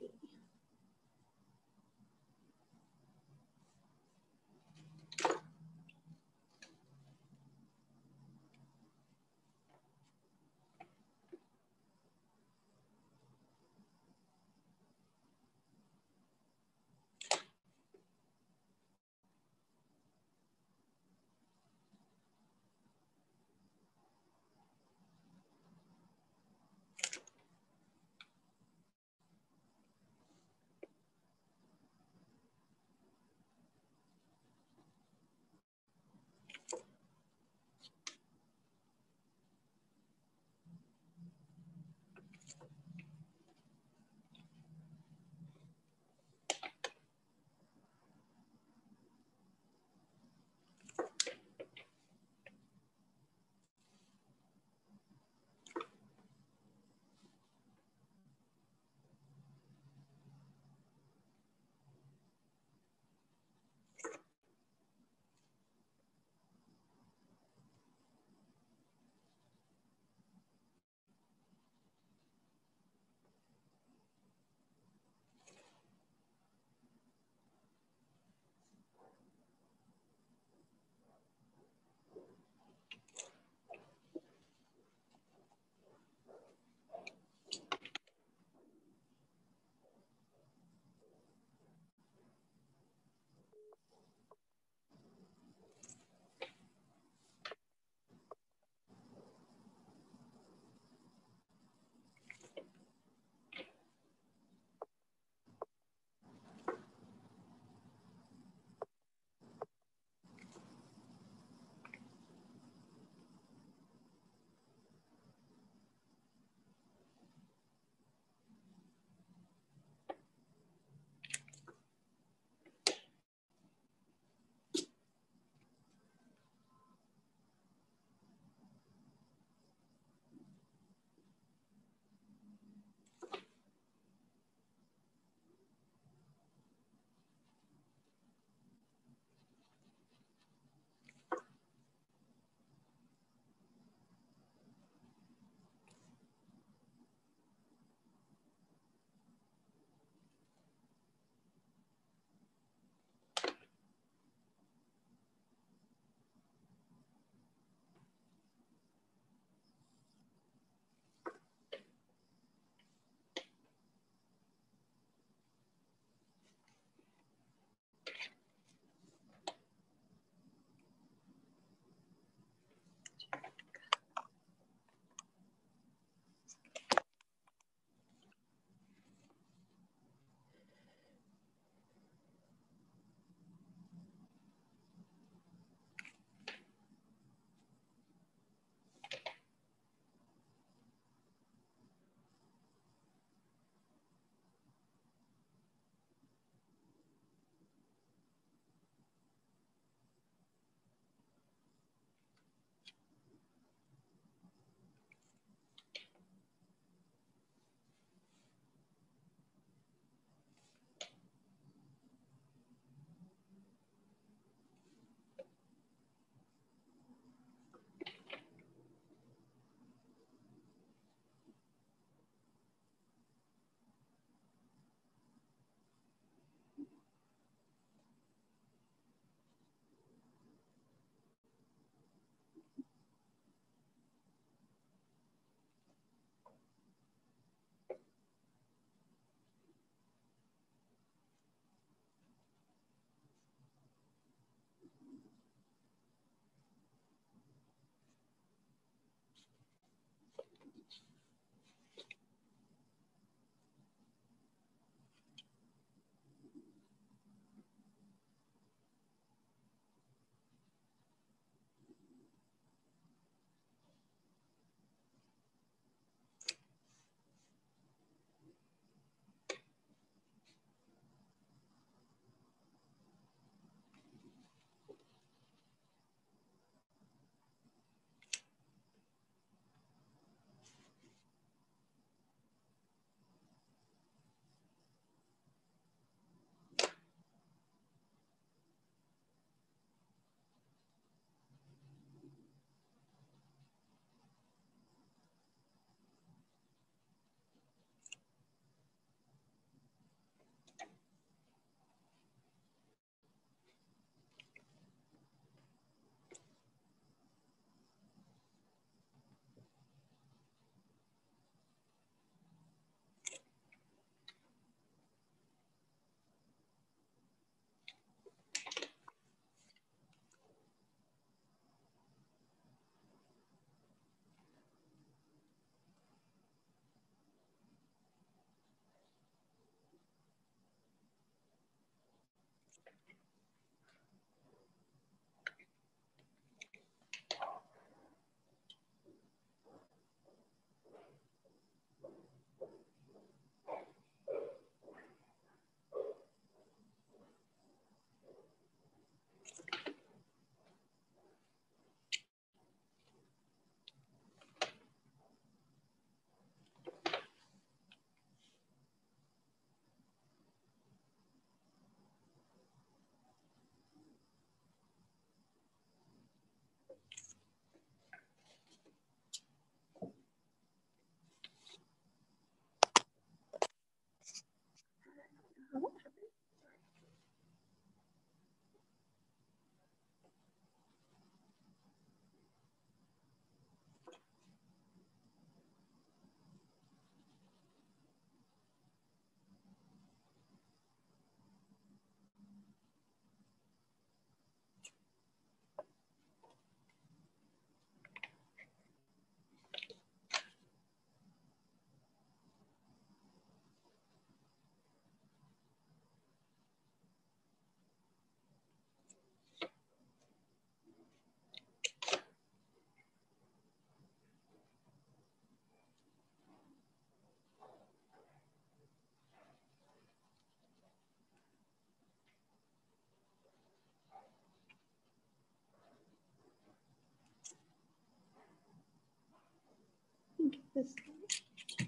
this way.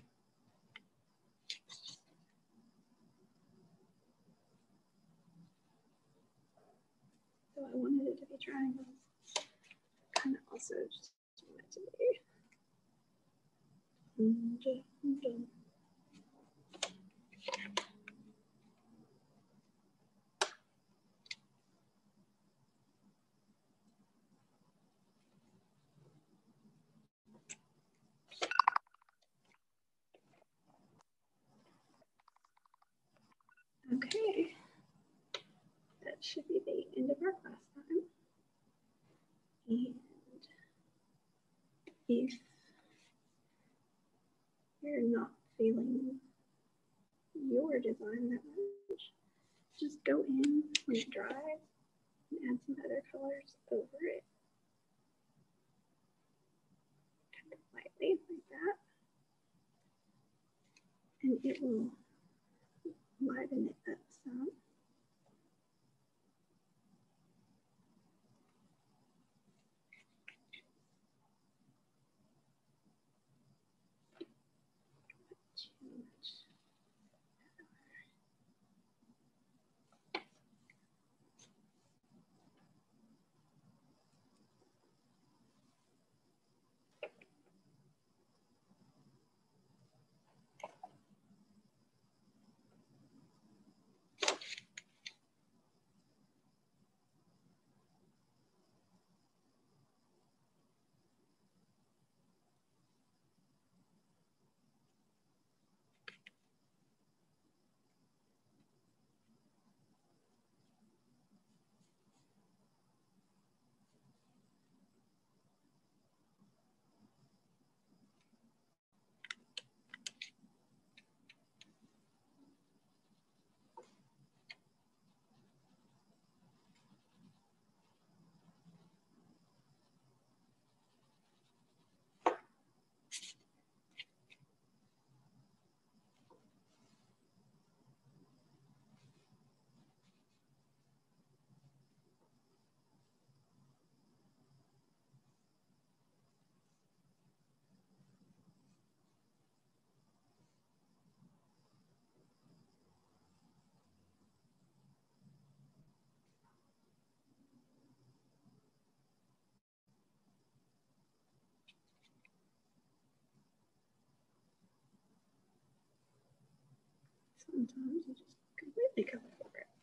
So I wanted it to be triangles. Kind of also just want it to be. Okay, that should be the end of our class time. And if you're not feeling your design that much, just go in when it dries and add some other colors over it. Kind of lightly like that. And it will liven it up some. Sometimes you just completely cover over it.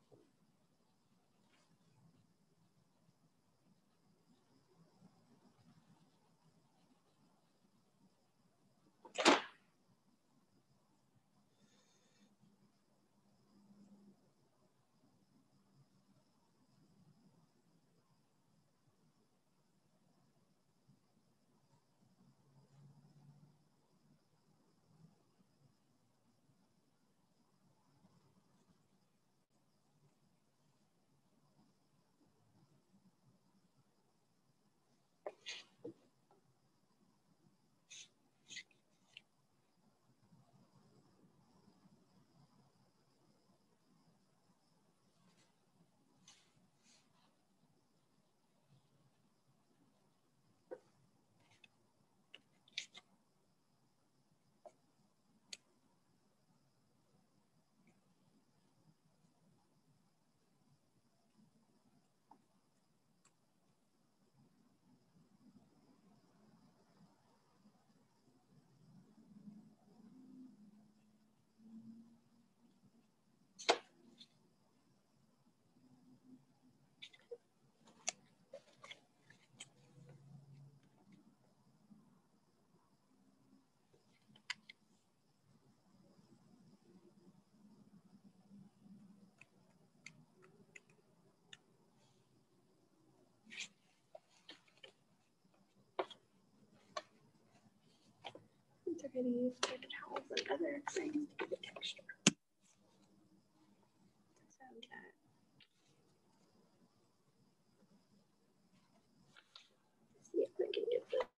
They're going to use paper towels and other things to give it texture. So that see if I can get this.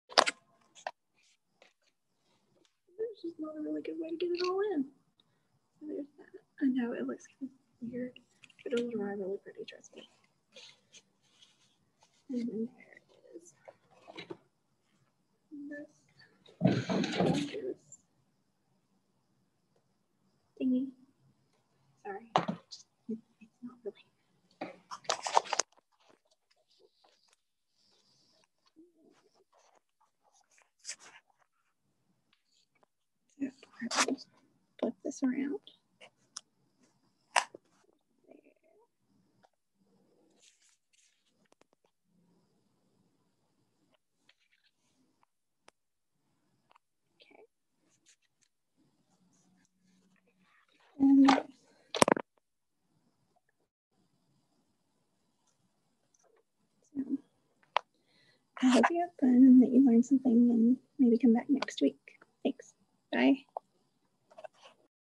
There's just not a really good way to get it all in. So there's that. I know it looks kind of weird, but it'll dry really pretty, trust me. And then there is this. this around. Okay. And so I hope you have fun and that you learned something and maybe come back next week. Thanks. Bye.